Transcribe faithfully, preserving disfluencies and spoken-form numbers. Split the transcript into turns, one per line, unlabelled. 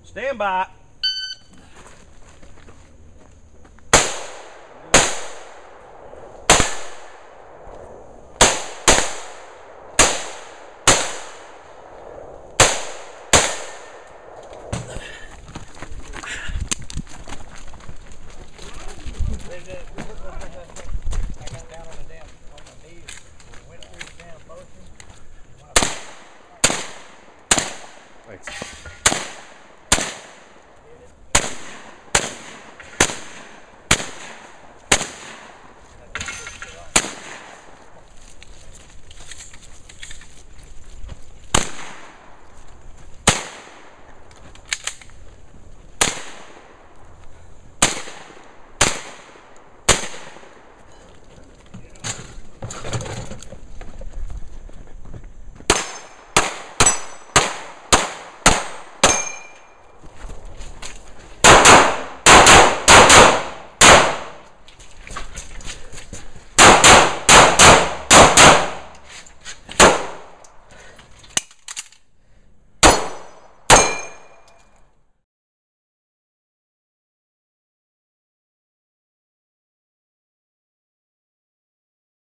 Stand by.
I got down on the damn on my knees, went through the damn motion.
Thanks.